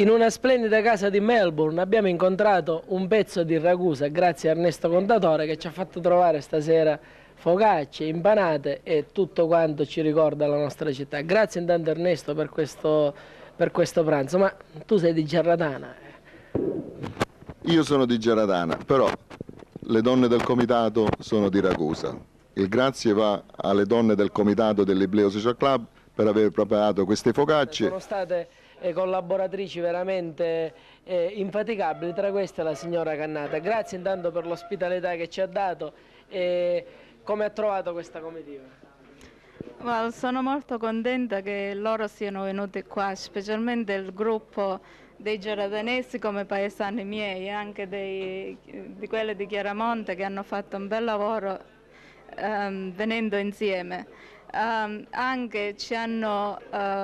In una splendida casa di Melbourne abbiamo incontrato un pezzo di Ragusa grazie a Ernesto Contatore che ci ha fatto trovare stasera focacce, impanate e tutto quanto ci ricorda la nostra città. Grazie intanto Ernesto per questo pranzo, ma tu sei di Gerradana. Io sono di Gerradana, però le donne del comitato sono di Ragusa. Il grazie va alle donne del comitato dell'Ibleo Social Club per aver preparato queste focacce. Sono state collaboratrici veramente infaticabili, tra queste la signora Cannata. Grazie intanto per l'ospitalità che ci ha dato e come ha trovato questa comitiva? Well, sono molto contenta che loro siano venuti qua, specialmente il gruppo dei gerardanesi come paesani miei, anche di quelli di Chiaramonte che hanno fatto un bel lavoro venendo insieme. Anche ci hanno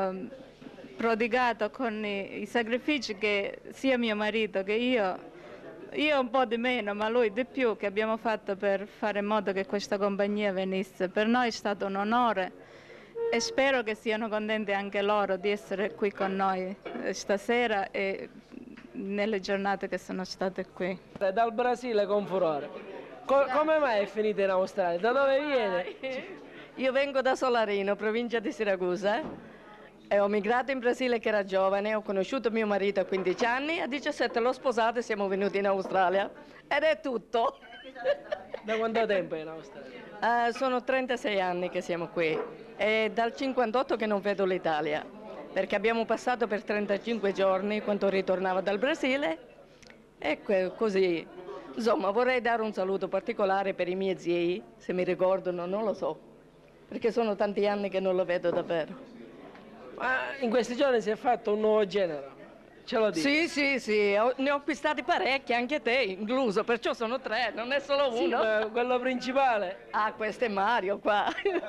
prodigato con i sacrifici che sia mio marito che io un po' di meno, ma lui di più, che abbiamo fatto per fare in modo che questa compagnia venisse. Per noi è stato un onore e spero che siano contenti anche loro di essere qui con noi stasera e nelle giornate che sono state qui. Dal Brasile con furore. Come mai è finita in Australia? Da dove viene? Io vengo da Solarino, provincia di Siracusa. E ho migrato in Brasile che era giovane, ho conosciuto mio marito a 15 anni, a 17 l'ho sposato e siamo venuti in Australia. Ed è tutto. Da quanto tempo è in Australia? Sono 36 anni che siamo qui. È dal 58 che non vedo l'Italia, perché abbiamo passato per 35 giorni quando ritornavo dal Brasile. E così, insomma, vorrei dare un saluto particolare per i miei zii, se mi ricordano, non lo so, perché sono tanti anni che non lo vedo davvero. Ma in questi giorni si è fatto un nuovo genere, ce lo dici? Sì, ne ho acquistati parecchi, anche te incluso, perciò sono 3, non è solo uno. Sì, quello principale. Ah, questo è Mario qua.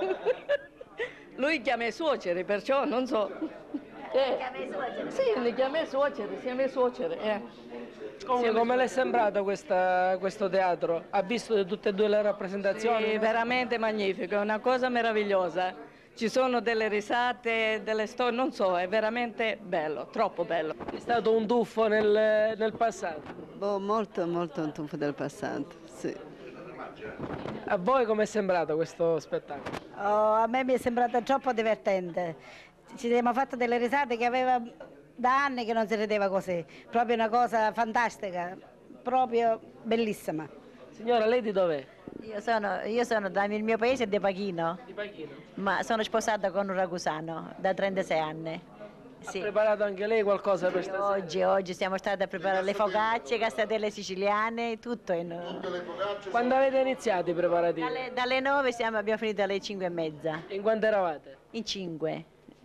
Lui chiama i suoceri, perciò non so. Chiama i suoceri? Sì, li chiama i suoceri, siamo i suoceri. Come le è sembrato questo teatro? Ha visto tutte e due le rappresentazioni? Sì, veramente magnifico, è una cosa meravigliosa. Ci sono delle risate, delle storie, non so, è veramente bello, troppo bello. È stato un tuffo nel passato? Molto un tuffo del passato, sì. A voi come è sembrato questo spettacolo? A me mi è sembrato troppo divertente. Ci siamo fatto delle risate che aveva da anni che non si rideva così. Proprio una cosa fantastica, proprio bellissima. Signora, lei di dov'è? Io sono il mio paese è di Pachino. Di Pachino. Ma sono sposata con un ragusano da 36 anni. Sì. Ha preparato anche lei qualcosa per stasera? Oggi siamo stati a preparare le focacce, castatelle siciliane, tutto. Quando avete iniziato i preparativi? Dalle 9 abbiamo finito alle 5:30. In quanto eravate? In 5.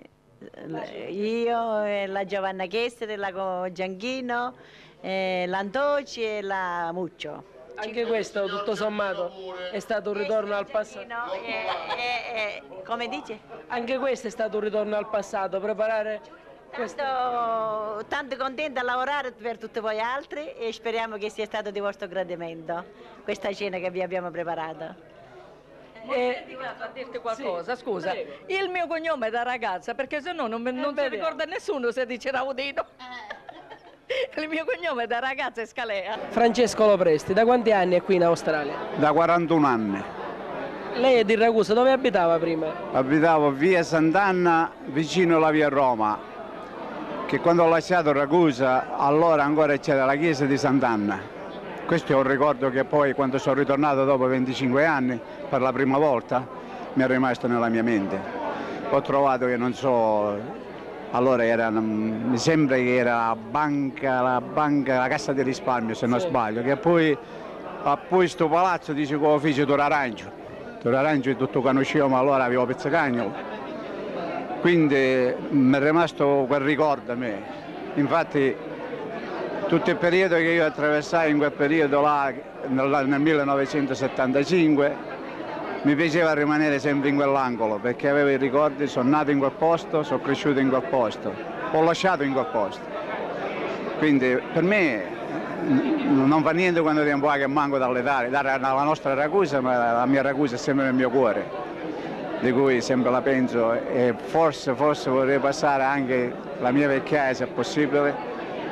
Io, la Giovanna Chessere, la Gianchino, l'Antoci e la Muccio. Anche questo, tutto sommato, è stato un ritorno al passato. Come dice? Anche questo è stato un ritorno al passato, preparare questo. Tanto contenta a lavorare per tutti voi altri e speriamo che sia stato di vostro gradimento questa cena che vi abbiamo preparato. A dirti qualcosa, sì, scusa. Prego. Il mio cognome è da ragazza, perché se no non si ricorda nessuno se dice Raudino. Il mio cognome da ragazza è Scalea. Francesco Lopresti, da quanti anni è qui in Australia? Da 41 anni. Lei è di Ragusa, dove abitava prima? Abitavo via Sant'Anna, vicino alla via Roma, che quando ho lasciato Ragusa, allora ancora c'era la chiesa di Sant'Anna. Questo è un ricordo che poi, quando sono ritornato dopo 25 anni, per la prima volta, mi è rimasto nella mia mente. Ho trovato che non so... Allora mi sembra che era la Cassa di Risparmio, se non sbaglio, che poi sto palazzo dice che fece Torarancio. Torarancio è tutto conosciamo, allora avevo Pezzacagno. Quindi mi è rimasto quel ricordo a me. Infatti tutto il periodo che io attraversai in quel periodo là, nel 1975, mi piaceva rimanere sempre in quell'angolo perché avevo i ricordi, sono nato in quel posto, sono cresciuto in quel posto, ho lasciato in quel posto. Quindi per me non fa niente quando tempo che manco dalla nostra Ragusa, ma la mia Ragusa è sempre nel mio cuore, di cui sempre la penso e forse vorrei passare anche la mia vecchiaia se è possibile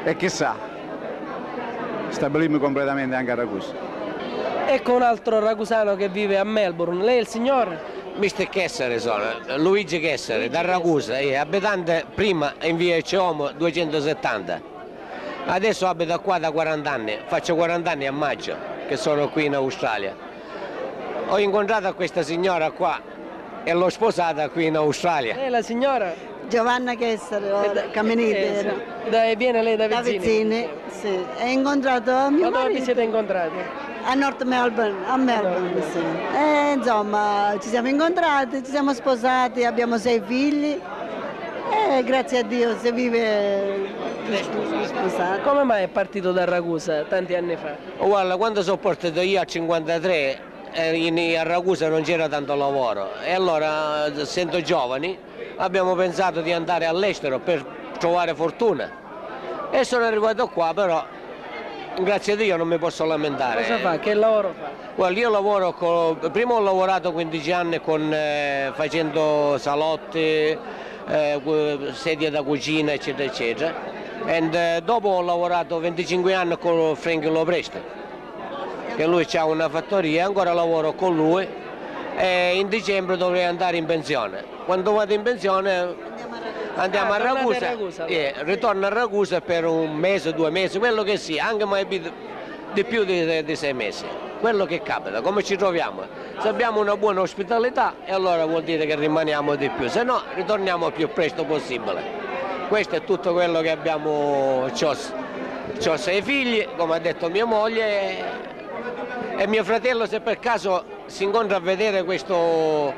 e chissà, stabilirmi completamente anche a Ragusa. Ecco un altro ragusano che vive a Melbourne. Lei è il signore? Mr. Kessere sono, Luigi Kessere, da Ragusa, abitante prima in via Ceomo 270. Adesso abito qua da 40 anni, faccio 40 anni a maggio che sono qui in Australia. Ho incontrato questa signora qua e l'ho sposata qui in Australia. Lei è la signora? Giovanna Kessere, Caminite. Viene lei da Vizzini? Da Vizzini, sì. È incontrato mio Ma dove vi marito. siete incontrati? A North Melbourne, a Melbourne, sì. Insomma, ci siamo incontrati, ci siamo sposati, abbiamo 6 figli e grazie a Dio si vive sposati. Come mai è partito da Ragusa tanti anni fa? Guarda, quando sono partito io a 53, a Ragusa non c'era tanto lavoro e allora, essendo giovani, abbiamo pensato di andare all'estero per trovare fortuna e sono arrivato qua, però grazie a Dio non mi posso lamentare. Cosa fa? Che lavoro fa? Guarda, io lavoro prima ho lavorato 15 anni facendo salotti, sedie da cucina, eccetera, eccetera. E dopo ho lavorato 25 anni con Frank Lopresti, che lui ha una fattoria, ancora lavoro con lui e in dicembre dovrei andare in pensione. Quando vado in pensione andiamo a Ragusa, ritorno a Ragusa per un mese, 2 mesi, quello che sia, anche mai di più di 6 mesi, quello che capita, come ci troviamo. Se abbiamo una buona ospitalità e allora vuol dire che rimaniamo di più, se no ritorniamo il più presto possibile. Questo è tutto quello che abbiamo, ho 6 figli, come ha detto mia moglie e mio fratello, se per caso si incontra a vedere questo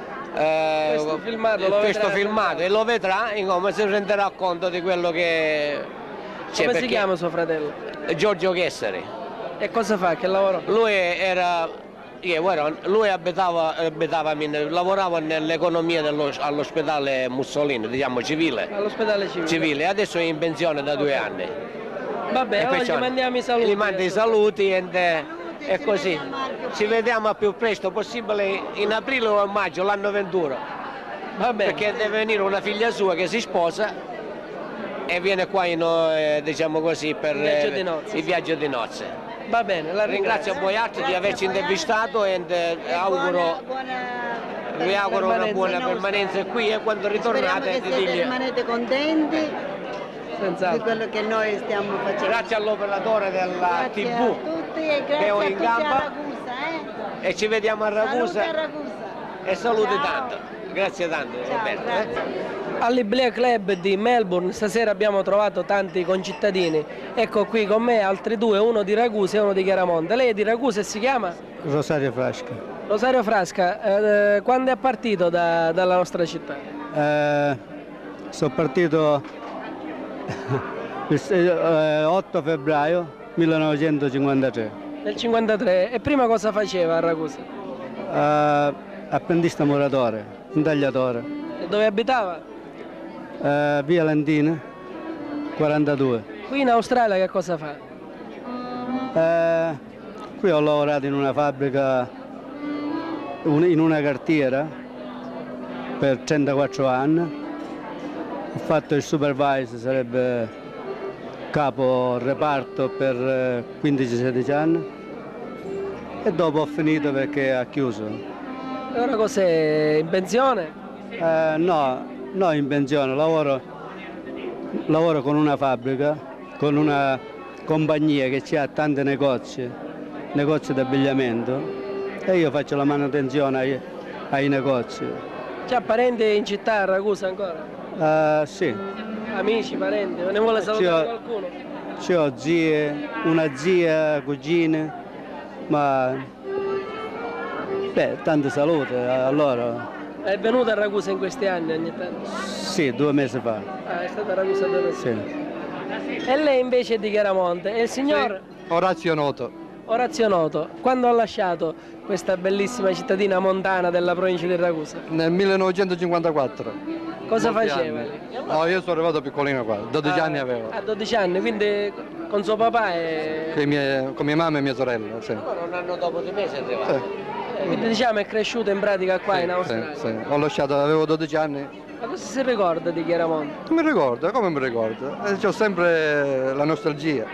filmato e lo vedrà, insomma, si renderà conto di quello che c'è. Come si chiama suo fratello? Giorgio Kessere. E cosa fa? Che lavoro? Lui lavorava nell'economia all'ospedale Mussolini, diciamo civile. All'ospedale civile. Adesso è in pensione da 2 anni. Vabbè, allora gli mandiamo i saluti. Gli mando i saluti e così. Ci vediamo al più presto possibile in aprile o a maggio l'anno 21. Va bene. Perché deve venire una figlia sua che si sposa e viene qua diciamo così, per il viaggio di nozze. Va bene, la ringrazio a voi altri di averci intervistato e vi auguro una buona permanenza qui e quando ritornate rimanete contenti di quello che noi stiamo facendo. Grazie all'operatore della TV che ho in gamba e ci vediamo a Ragusa e saluti tanto. Grazie tanto Roberto. All'Iblea Club di Melbourne stasera abbiamo trovato tanti concittadini. Ecco qui con me altri 2, uno di Ragusa e uno di Chiaramonte. Lei è di Ragusa e si chiama? Rosario Frasca. Rosario Frasca, quando è partito dalla nostra città? Sono partito il 8 febbraio 1953. Nel 53. E prima cosa faceva a Ragusa? Apprendista muratore, un tagliatore. E dove abitava? Via Lentina 42. Qui in Australia che cosa fa? Qui ho lavorato in una fabbrica, in una cartiera per 34 anni. Ho fatto il supervisor, sarebbe capo reparto per 15-16 anni e dopo ho finito perché ha chiuso. E ora cos'è? In pensione? No, in pensione, lavoro con una fabbrica, con una compagnia che ha tanti negozi di abbigliamento e io faccio la manutenzione ai negozi. C'ha parenti in città a Ragusa ancora? Sì. Amici, parenti, ne vuole salutare qualcuno? Ho zie, una zia, cugine, ma tante salute allora. È venuta a Ragusa in questi anni ogni tanto? Sì, 2 mesi fa. È stata a Ragusa 2 mesi fa? Sì. E lei invece è di Chiaramonte? E il signor? Sì, Orazio Noto. Orazio Noto. Quando ha lasciato questa bellissima cittadina montana della provincia di Ragusa? Nel 1954. Cosa faceva lì? No, io sono arrivato piccolino qua, 12 anni avevo. A 12 anni, quindi con suo papà e... Con mia mamma e mia sorella, sì. Allora un anno dopo di me sei arrivato. Sì. Quindi diciamo è cresciuto in pratica qua in Australia. Sì. Ho lasciato, avevo 12 anni. Ma cosa si ricorda di Chiaramonte? Mi ricordo, come mi ricordo? C'ho sempre la nostalgia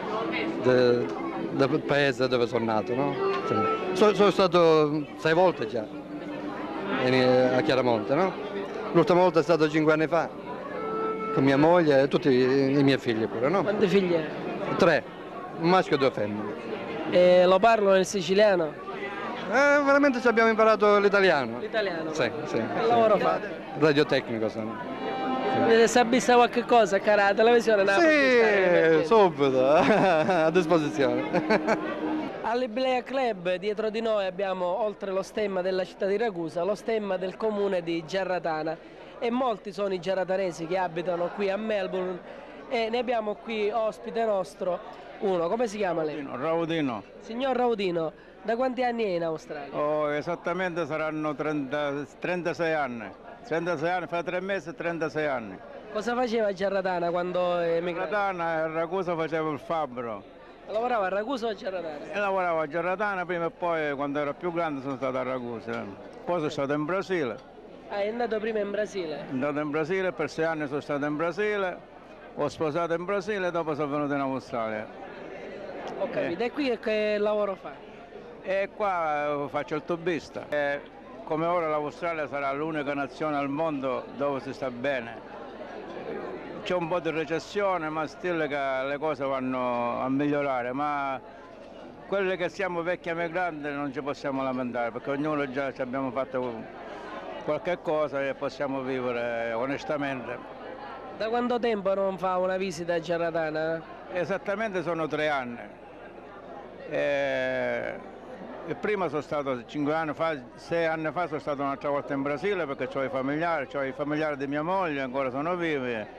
del paese dove sono nato, no? Sì. Sono stato 6 volte già a Chiaramonte, no? L'ultima volta è stato 5 anni fa, con mia moglie e tutti i miei figli pure, no? Quanti figli hai? 3, un maschio e 2 femmine. E lo parlo nel siciliano? Veramente ci abbiamo imparato l'italiano. L'italiano? Sì. Che lavoro fate? Radiotecnico sono. Si è vista qualche cosa, cara, la televisione? Sì, subito, a disposizione. All'Iblea Club dietro di noi abbiamo, oltre lo stemma della città di Ragusa, lo stemma del comune di Gerratana e molti sono i gerratanesi che abitano qui a Melbourne e ne abbiamo qui ospite nostro uno. Come si chiama lei? Raudino. Signor Raudino, da quanti anni è in Australia? Oh, esattamente saranno 36 anni. 36 anni, fa 3 mesi e 36 anni. Cosa faceva a Gerratana quando è emigrato? Gerratana a Ragusa facevo il fabbro. Lavorava a Ragusa o a Gerratana? E lavoravo a Gerratana prima e poi quando ero più grande sono stato a Ragusa. Poi sono stato in Brasile. Ah, è andato prima in Brasile? Sono andato in Brasile, per 6 anni sono stato in Brasile, ho sposato in Brasile e dopo sono venuto in Australia. Ho capito, e qui che lavoro fa? E qua faccio il tubista. Come ora l'Australia sarà l'unica nazione al mondo dove si sta bene. C'è un po' di recessione, ma still che le cose vanno a migliorare, ma quelli che siamo vecchi emigranti non ci possiamo lamentare, perché ognuno già ci abbiamo fatto qualche cosa e possiamo vivere onestamente. Da quanto tempo non fa una visita a Gerratana? Esattamente sono 3 anni. E prima sono stato 5 anni fa, 6 anni fa sono stato un'altra volta in Brasile perché ho i familiari di mia moglie, ancora sono vivi.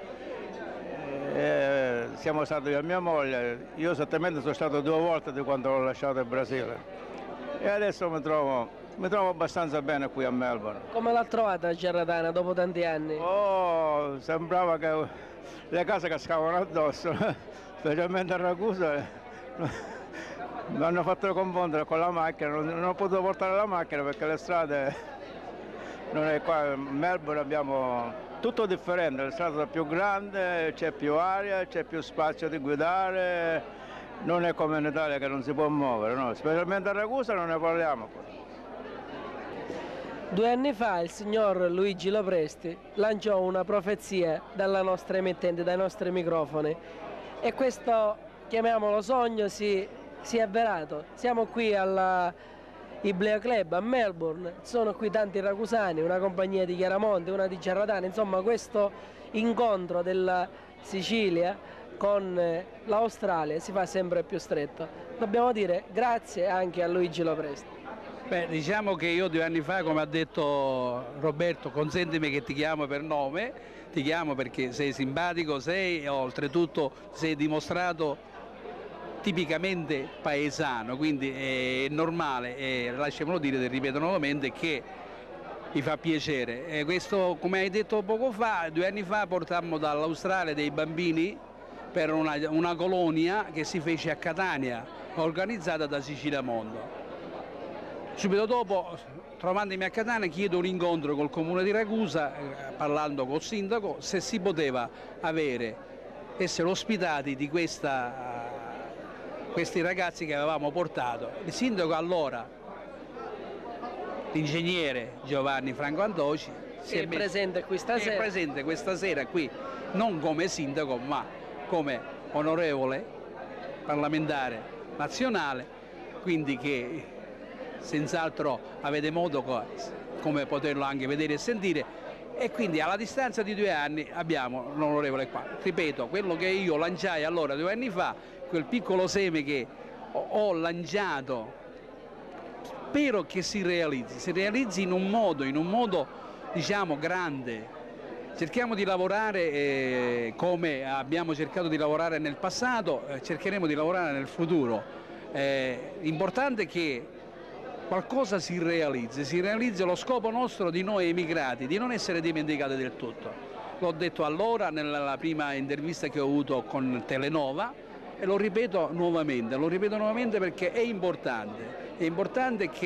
Siamo stati io e mia moglie, io esattamente sono stato 2 volte di quando ho lasciato il Brasile e adesso mi trovo abbastanza bene qui a Melbourne. Come l'ha trovata Gerratana dopo tanti anni? Oh, sembrava che le case cascavano addosso, specialmente a Ragusa. Mi hanno fatto confondere con la macchina, non ho potuto portare la macchina perché le strade non è qua. A Melbourne abbiamo tutto differente, le strade sono più grandi, c'è più aria, c'è più spazio di guidare, non è come in Italia che non si può muovere, no? Specialmente a Ragusa non ne parliamo. 2 anni fa il signor Luigi Lopresti lanciò una profezia dalla nostra emittente, dai nostri microfoni e questo, chiamiamolo sogno, si è avverato. Siamo qui alla Iblea Club a Melbourne, sono qui tanti ragusani, una compagnia di Chiaramonte, una di Gerratana, insomma questo incontro della Sicilia con l'Australia si fa sempre più stretto. Dobbiamo dire grazie anche a Luigi Lopresti. Beh, diciamo che io 2 anni fa, come ha detto Roberto, consentimi che ti chiamo per nome, ti chiamo perché sei simpatico, sei e oltretutto sei dimostrato tipicamente paesano, quindi è normale e lasciamelo dire, ti ripeto nuovamente, che mi fa piacere. E questo, come hai detto poco fa, 2 anni fa portammo dall'Australia dei bambini per una colonia che si fece a Catania, organizzata da Sicilia Mondo. Subito dopo, trovandomi a Catania, chiedo un incontro col comune di Ragusa, parlando col sindaco, se si poteva essere ospitati di questi ragazzi che avevamo portato. Il sindaco allora, l'ingegnere Giovanni Franco Antoci, è presente qui stasera. È presente questa sera qui, non come sindaco ma come onorevole parlamentare nazionale, quindi che senz'altro avete modo come poterlo anche vedere e sentire, e quindi alla distanza di 2 anni abbiamo l'onorevole qua. Ripeto, quello che io lanciai allora 2 anni fa, quel piccolo seme che ho lanciato, spero che si realizzi in un modo diciamo grande. Cerchiamo di lavorare come abbiamo cercato di lavorare nel passato, cercheremo di lavorare nel futuro. L'importante è che qualcosa si realizzi lo scopo nostro di noi emigrati, di non essere dimenticati del tutto. L'ho detto allora nella prima intervista che ho avuto con Telenova e lo ripeto nuovamente perché è importante che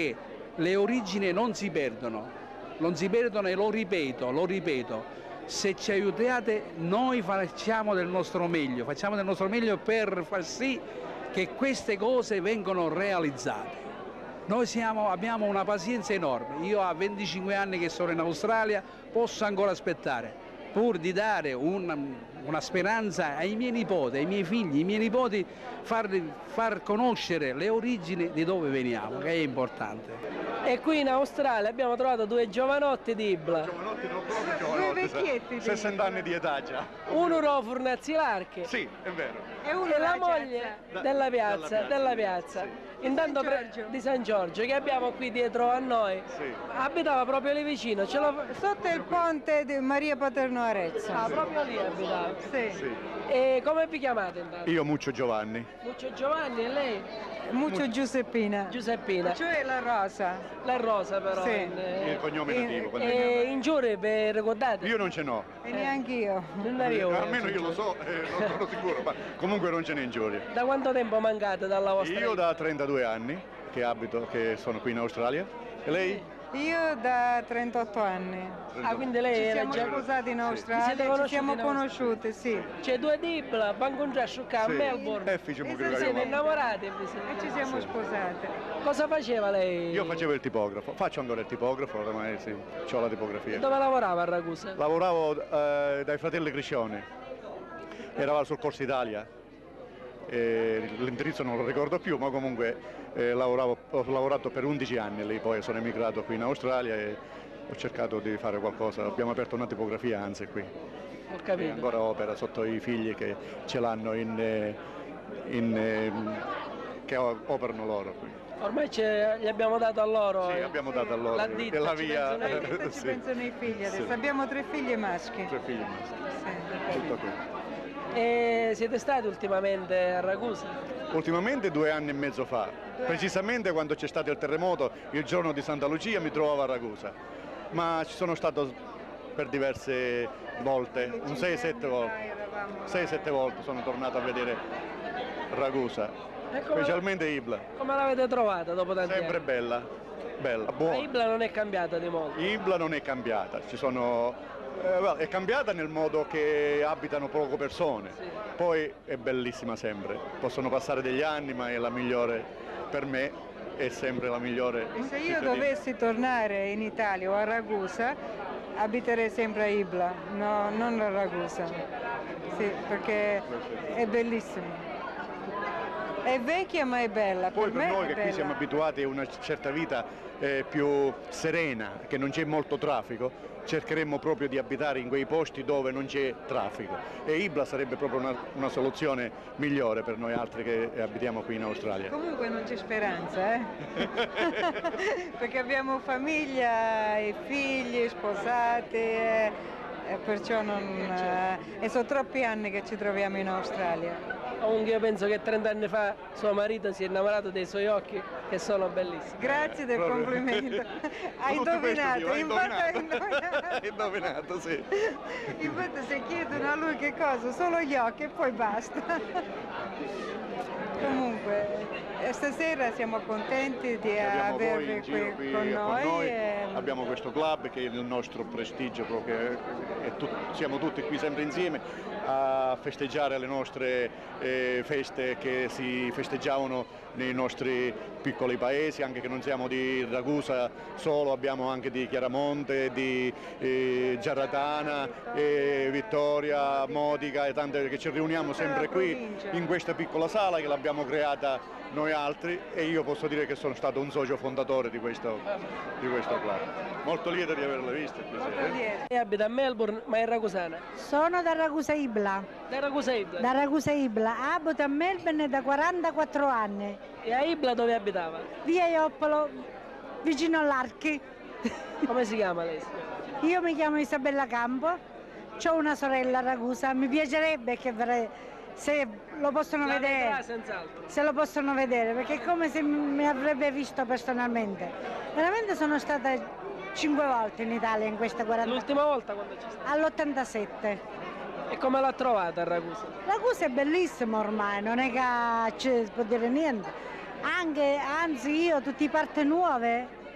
le origini non si perdono e lo ripeto. Se ci aiutate noi facciamo del nostro meglio per far sì che queste cose vengano realizzate. Noi abbiamo una pazienza enorme, io a 25 anni che sono in Australia posso ancora aspettare, pur di dare una speranza ai miei nipoti, ai miei figli, ai miei nipoti, far conoscere le origini di dove veniamo, che è importante. E qui in Australia abbiamo trovato due giovanotti di Ibla. Giovanotti non proprio giovanotti, vecchietti 60 anni di età già. Uno lo Furnazzi L'Arche. Sì, è vero. E la moglie della piazza. Sì. Intanto di San Giorgio, che abbiamo qui dietro a noi. Sì. Abitava proprio lì vicino. Sotto il ponte di Maria Paterno Arezzo. Ah, proprio lì abitava. Sì. E come vi chiamate intanto? Io Muccio Giovanni. Muccio Giovanni e lei? Muccio Giuseppina. Cioè la Rosa. La Rosa però. Sì. Il cognome nativo. E in giure vi ricordate? Io non ce n'ho. E neanche io. Almeno io lo so, non sono sicuro, ma comunque non ce n'è in giuria. Da quanto tempo mancate dalla vostra? Io da 32 anni che sono qui in Australia. E lei? Io da 38 anni. Ah, quindi lei era già sposati in Australia, ci siamo conosciuti, sì. C'è due di Ibla, banco un a Melbourne. E siete innamorati e ci siamo sposati. Cosa faceva lei? Io facevo il tipografo, faccio ancora il tipografo, ormai sì, ho la tipografia. Dove lavorava a Ragusa? Lavoravo dai fratelli Criscioni, eravamo sul Corso Italia. L'indirizzo non lo ricordo più, ma comunque ho lavorato per 11 anni lì, poi sono emigrato qui in Australia e ho cercato di fare qualcosa, abbiamo aperto una tipografia anzi qui. Ho capito. E ancora opera sotto i figli che ce l'hanno che operano loro qui. Ormai gli abbiamo dato a loro. Sì, abbiamo dato a loro. La ditta, la via. Ci pensano i figli adesso. Abbiamo 3 figli maschi. 3 figli maschi. Sì. Tutto qui. E siete stati ultimamente a Ragusa? Ultimamente 2 anni e mezzo fa, precisamente quando c'è stato il terremoto, il giorno di Santa Lucia mi trovavo a Ragusa, ma ci sono stato per diverse volte, un 6-7 volte. 6-7 volte sono tornato a vedere Ragusa, specialmente Ibla. Come l'avete trovata dopo tanti anni? Sempre bella, buona. Ma Ibla non è cambiata di molto? Ibla non è cambiata, è cambiata nel modo che abitano poche persone, sì. Poi è bellissima sempre, possono passare degli anni ma è la migliore per me, è sempre la migliore. E se io dovessi tornare in Italia o a Ragusa abiterei sempre a Ibla, no, non a Ragusa, sì, perché è bellissima. È vecchia ma è bella. Poi per noi che bella. Qui siamo abituati a una certa vita più serena, che non c'è molto traffico, cercheremmo proprio di abitare in quei posti dove non c'è traffico e Ibla sarebbe proprio una soluzione migliore per noi altri che abitiamo qui in Australia. Comunque non c'è speranza, perché abbiamo famiglia, i figli, sposati, perciò e sono troppi anni che ci troviamo in Australia. Comunque io penso che 30 anni fa suo marito si è innamorato dei suoi occhi che sono bellissimi. Grazie del complimento. Hai indovinato, Hai indovinato, sì. Infatti se chiedono a lui che cosa, solo gli occhi e poi basta. Comunque, stasera siamo contenti di avervi qui con noi. Abbiamo questo club che è il nostro prestigio, proprio, siamo tutti qui sempre insieme a festeggiare le nostre feste che si festeggiavano nei nostri piccoli paesi, anche che non siamo di Ragusa solo, abbiamo anche di Chiaramonte, di Giarratana, Vittoria, Modica e tante, che ci riuniamo sempre qui in questa piccola sala che l'abbiamo creata noi altri e io posso dire che sono stato un socio fondatore di questo club. Molto lieto di averla vista. Lei abita a Melbourne ma è ragusana? Sono da Ragusa Ibla. Da Ragusa Ibla? Da Ragusa Ibla, abito a Melbourne da 44 anni. E a Ibla dove abitava? Via Ioppolo, vicino all'Archi. Come si chiama lei? Io mi chiamo Isabella Campo, ho una sorella a Ragusa, mi piacerebbe che se lo possono vedere, se lo possono vedere, perché è come se mi avrebbe visto personalmente. Veramente sono stata 5 volte in Italia in queste 40 anni. L'ultima volta quando c'è stata? All'87. E come l'ha trovata a Ragusa? Ragusa è bellissimo ormai, non è che si può dire niente. Anzi io tutte le parti nuove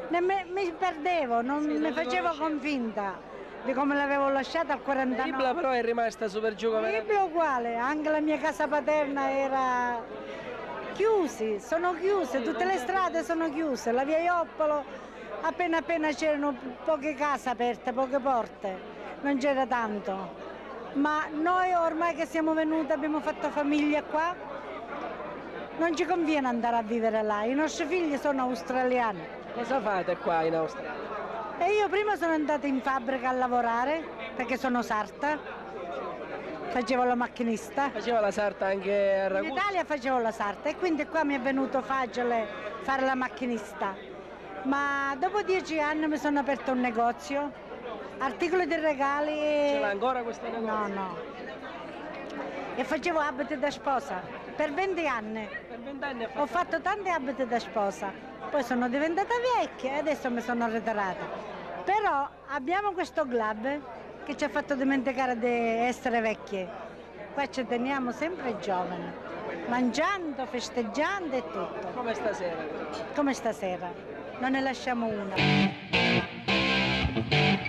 Mi perdevo, non mi facevo convinta di come l'avevo lasciata al 49. Ibla però è rimasta super giù come... Ibla è uguale, anche la mia casa paterna era sono chiuse, tutte le strade sono chiuse, la via Ioppolo appena c'erano poche case aperte, poche porte, non c'era tanto. Ma noi ormai che siamo venuti, abbiamo fatto famiglia qua, non ci conviene andare a vivere là, i nostri figli sono australiani. Cosa fate qua in Australia? E io prima sono andata in fabbrica a lavorare, perché sono sarta, facevo la macchinista. Faceva la sarta anche a Ragusa? In Italia facevo la sarta e quindi qua mi è venuto facile fare la macchinista. Ma dopo 10 anni mi sono aperto un negozio, articoli di regali e... Ce l'ha ancora questo negozio? No. E facevo abiti da sposa per 20 anni. Per 20 anni ho fatto tanti abiti da sposa, poi sono diventata vecchia e adesso mi sono ritirata. Però abbiamo questo club che ci ha fatto dimenticare di essere vecchie. Qua ci teniamo sempre giovani, mangiando, festeggiando e tutto. Come stasera? Come stasera, non ne lasciamo una.